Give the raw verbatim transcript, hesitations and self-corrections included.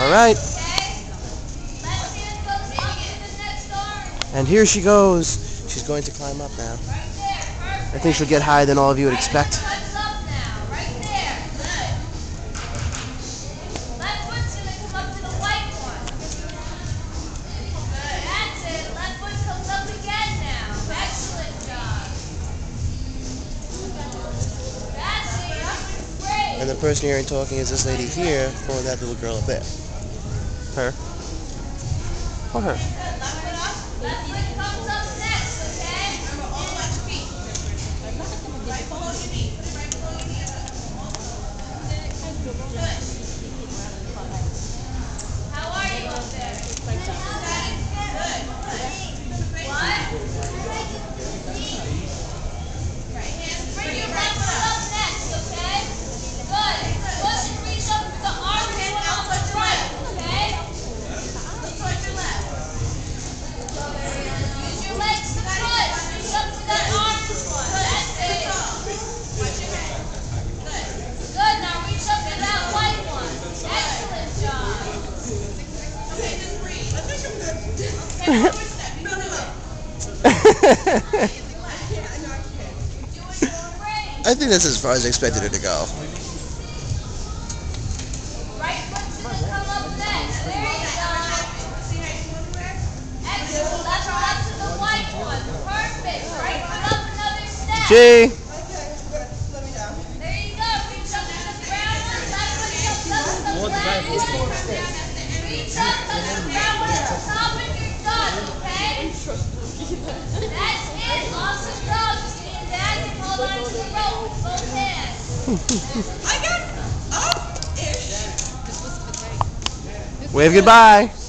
All right. And here she goes. She's going to climb up now. I think she'll get higher than all of you would expect. And the person you're hearing talking is this lady here for that little girl up there. Her. Or her. How are you up there? Bring your left foot up next, okay? Good. Push and reach up with the arm and out the right, okay? Let's touch your left. Use your legs to push. Reach up to that arm and one. That's it. Watch your head. Good. Good. Now reach up to that white one. Excellent job. Okay, just breathe. Okay, forward step. You do it. I think that's as far as I expected her to go. Right foot's gonna come up next. There you go. Excellent. Left foot up to the white one. Perfect. Right foot up another step. G. There you go. Reach up to the brown one. Left foot comes up to the black one. Reach up to the brown one at the top and you're done, okay? That's it. Awesome job. Just stand back and hold on to the rope with both hands. I got up-ish. Wave goodbye.